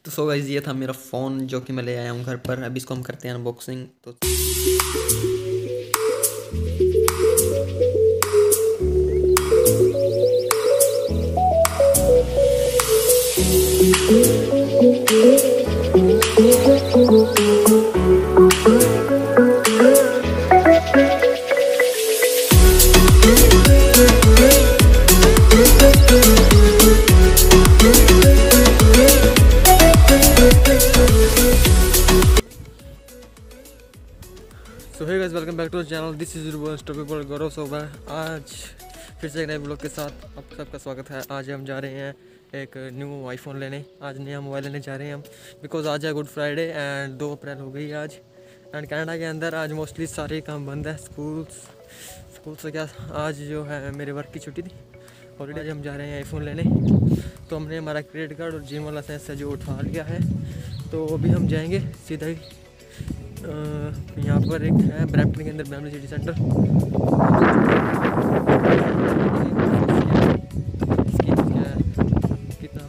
तो so guys ये था मेरा फ़ोन जो कि मैं ले आया हूँ घर पर। अभी इसको हम करते हैं अनबॉक्सिंग। तो hey guys, welcome back to channel. This is Gaurav. So आज फिर से एक नए ब्लॉग के साथ आप सबका स्वागत है। आज हम जा रहे हैं एक न्यू आईफोन लेने। आज नया मोबाइल लेने जा रहे हैं हम, बिकॉज आज है गुड फ्राइडे एंड 2 अप्रैल हो गई आज। एंड कनाडा के अंदर आज मोस्टली सारे काम बंद है। स्कूल से क्या, आज जो है मेरे वर्क की छुट्टी थी ऑलरेडी। आज हम जा रहे हैं आईफोन लेने। तो हमने हमारा क्रेडिट कार्ड और जिम वाला सेंस जो उठा लिया है, तो अभी हम जाएंगे सीधा ही यहाँ पर एक है ब्रैम्पटन के अंदर फैमिली सिटी सेंटर। कितना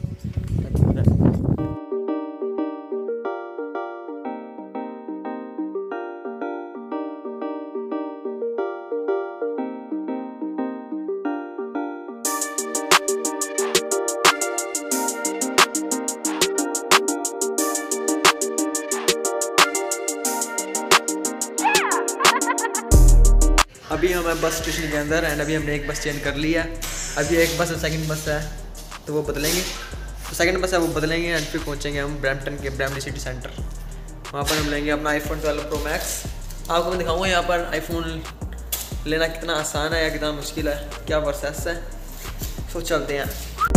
अभी हम बस स्टेशन के अंदर एंड अभी हमने एक बस चेंज कर लिया। अभी एक बस सेकंड बस है तो वो बदलेंगे। तो सेकंड बस है वो बदलेंगे एंड फिर पहुंचेंगे हम ब्रैम्पटन के ब्रैम्पटन सिटी सेंटर। वहाँ पर हम लेंगे अपना आईफोन 12 प्रो मैक्स। आपको मैं दिखाऊंगा यहाँ पर आईफोन लेना कितना आसान है या कितना मुश्किल है, क्या प्रोसेस है। तो चलते हैं।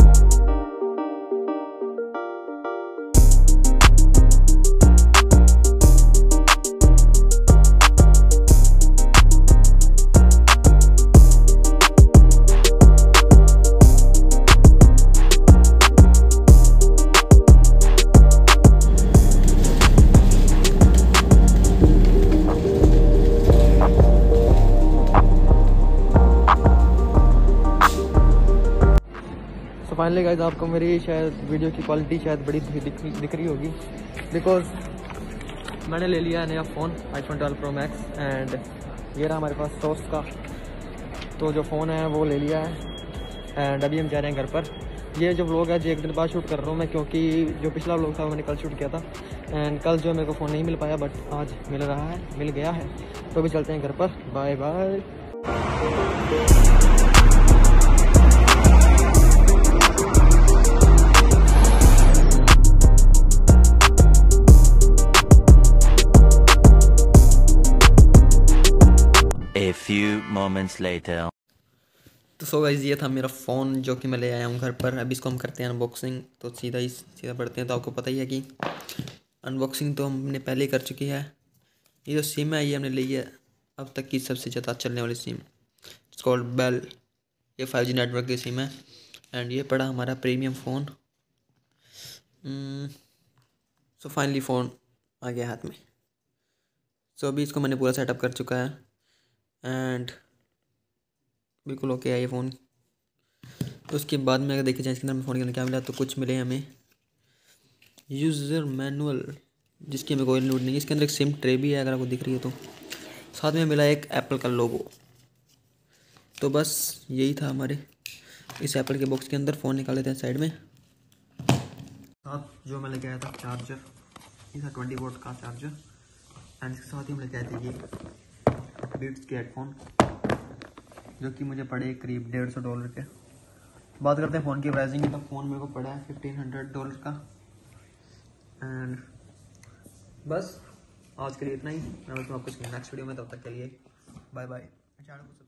फाइनली गाइस, आपको मेरी शायद वीडियो की क्वालिटी शायद बड़ी दिख रही होगी, बिकॉज मैंने ले लिया नया phone iPhone 12 Pro Max and ये रहा हमारे पास सोर्स का। तो जो फ़ोन है वो ले लिया है एंड अभी हम जा रहे हैं घर पर। ये जो व्लॉग है जो एक दिन बाद शूट कर रहा हूँ मैं, क्योंकि जो पिछला व्लॉग था वो मैंने कल शूट किया था एंड कल जो मेरे को फ़ोन नहीं मिल पाया, बट आज मिल गया है। तो अभी चलते हैं घर पर। Bye bye. A few moments later. तो सो गाइस ये था मेरा फ़ोन जो कि मैं ले आया हूँ घर पर। अभी इसको हम करते हैं अनबॉक्सिंग। तो सीधा पढ़ते हैं। तो आपको पता ही है कि अनबॉक्सिंग तो हमने पहले ही कर चुकी है। ये जो सिम है ये हमने ली है अब तक की सबसे ज़्यादा चलने वाली सिम, कॉल्ड बेल। ये 5G नेटवर्क की सिम है एंड ये पड़ा हमारा premium phone. So finally phone आ गया हाथ में। सो अभी इसको मैंने पूरा सेटअप कर चुका है एंड बिल्कुल ओके है ये फ़ोन। तो उसके बाद में अगर देखा जाए इसके अंदर फ़ोन के अंदर क्या मिला, तो कुछ मिले हमें यूज़र मैनुअल, जिसकी हमें कोई लोड नहीं है। इसके अंदर एक सिम ट्रे भी है अगर आपको दिख रही है तो। साथ में मिला एक एप्पल का लोगो। तो बस यही था हमारे इस एप्पल के बॉक्स के अंदर। फ़ोन निकाल लेते हैं साइड में। साथ जो मैं लेके आया था चार्जर, ये था 20 वोल्ट का चार्जर एंड इसके साथ ही हम लेके आए थे ये बीट्स के हेडफोन, जो कि मुझे पड़े करीब $150 के। बात करते हैं फ़ोन की प्राइसिंग की। तो फ़ोन मेरे को पड़ा है $1500 का। एंड बस आज के लिए इतना ही। मैं आपको नेक्स्ट वीडियो में, तब तक के लिए बाय बाय।